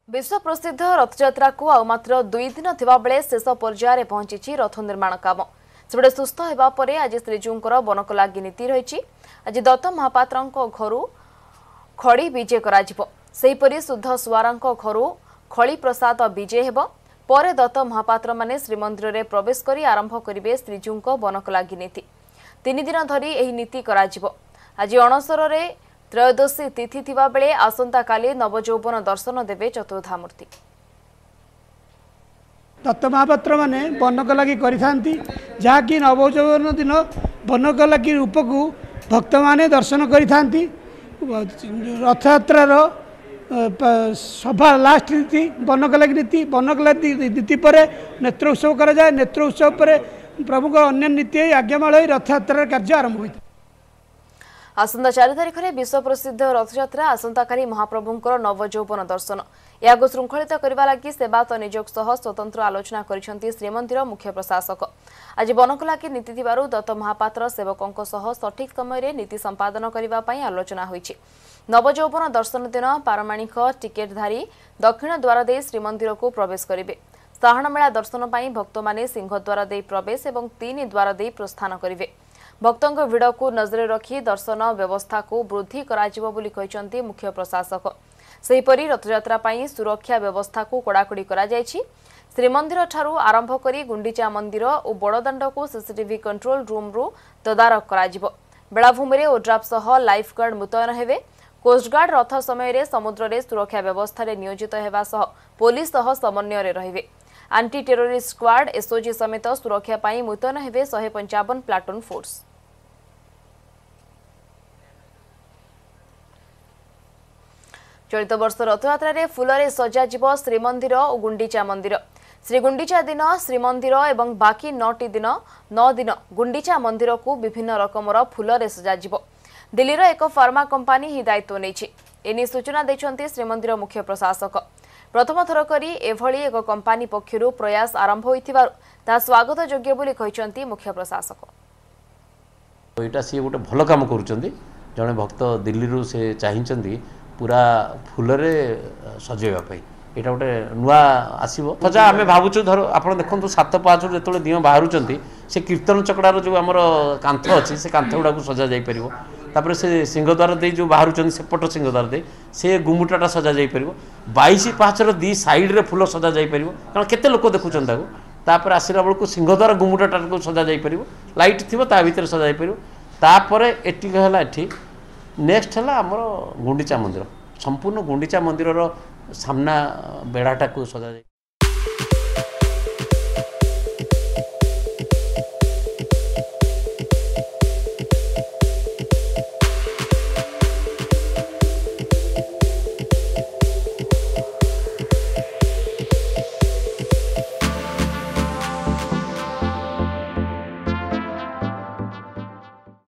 विश्व प्रसिद्ध रथयात्रा को आउ मात्र 2 दिन थिबा बेले शेष पर्यायर पहुंची रथ निर्माण काम सेबडे सुस्थ हेबा परे आज श्रीजूंकर बनक लागी नीति रही। आज दत्त महापात्र घर खड़ी विजे करा सेहीपरि शुद्ध सुवारांक घर खड़ी प्रसाद विजे हेब परे दत्त महापात्र माने श्रीमंदिर में प्रवेश करी आरंभ करिवे श्रीजूंक बनक लागी नीति 3 दिन धरी एही नीति करा आज अणसर रे त्रयोदशी तिथि थिबा बेले आसंता काली नवजौवन दर्शन देवे चतुर्धामूर्ति। दत्त महापात्र माने बनक लगी करिथांती जहाँकि नवजौवन दिन बनक लगी रूप को भक्त माने दर्शन करिथांती। रथयात्रार सभा लास्ट नीति बनक लगी नीति पर नेत्र उत्सव करा जाए। नेत्र उत्सव पर प्रमुख अन्य नीति आज्ञामाल रथयात्रार कार्य आरंभ होता। आसंता 4 तारिख में विश्व प्रसिद्ध रथयात्रा आसंता काली महाप्रभुंकर नवजौवन दर्शन या श्रृंखलित करने लगी सेवायत नियोग सह स्वतंत्र आलोचना करिसेंती श्रीमंदिर मुख्य प्रशासक। आज बनक लागी नीति थिबारु दत्त महापात्र सेवकों सह सठिक समय नीति संपादन करने पर आलोचना होईछि। नवजौवन दर्शन दिन पारमाणिक टिकेटधारी दक्षिण द्वार दे श्रीमंदिर को प्रवेश करेंगे। साहाण मेला दर्शन पर भक्त माने सिंहद्वार दे प्रवेश और 3 द्वार दे प्रस्थान करेंगे। भक्तों भिड़ को नजर रखी दर्शन व्यवस्था को वृद्धि कराजिबो बोली कहिसंती मुख्य प्रशासक। सेहीपरि रथयात्रा पई सुरक्षा व्यवस्था को कड़ाकड़ी करा जायछि। श्रीमंदिर ठारू आरंभ करी गुंडीचा मंदिर और बड़दाण्ड को सीसीटीवी कंट्रोल रूम रु तदारख कराजिबो। बेलाभूमि रे ओड्राफ सह लाइफ गार्ड मुतयन हेबे। कोस्टगार्ड रथ समय रे समुद्र रे सुरक्षा व्यवस्था रे नियोजित हेबा सह पुलिस सह समन्वय रे रहिबे। एंटी टेरोरिस्ट स्क्वाड एसओजी समेत सुरक्षा पई मुतयन हेबे 155 प्लाटून फोर्स। चलित वर्ष रथयात्रा रे फुलरे सजाजिब श्रीमंदिर और गुंडीचा मंदिर। श्रीगुंडीचा दिन श्रीमंदिर एवं बाकी 9 दिन गुंडीचा मंदिर को विभिन्न रकमर फुलरे सजाजिब। दिल्लीर एक फार्मा कंपानी ही दायित्व नेछि। एनी सूचना दैछंती श्रीमंदिर मुख्य प्रशासक। प्रथम थर करी एभली एक कंपानी पक्षरु प्रयास आरंभ होइथिबारु ता स्वागत योग्य बोली कहिसंती मुख्य प्रशासक। एटा सी गोटे भल काम करूचंती। जने भक्त दिल्ली रु से चाहिचंती पूरा फुलरे सजेवा पाई एटा गोटे नुआ आसीबो। सजा आमे भाबुछु धर आपण देखंतु 7 5 जेतले दियो बाहरुचंती से कीर्तन चकड़ार जो हमर कांथ अछि से कांथ गुडा को सजा जाई परिबो। तापर से सिंहद्वार दे जो बाहरुचंती सेपट सिंहद्वार दे से गुमुटाटा सजा जाई परिबो। 22 पाचर दी साइड रे फुल सजा जाई परिबो कारण केते लोक देखुचन ताको। तापर आसीरा बेलको सिंहद्वार गुमुटाटा को सजा जाई परिबो। लाइट थिबो ता भीतर सजा जाई परिबो। तापर एटी कहला एठी नेक्स्ट है आमर गुंडीचा मंदिर संपूर्ण गुंडीचा मंदिर सामना बेड़ाटा को सजा।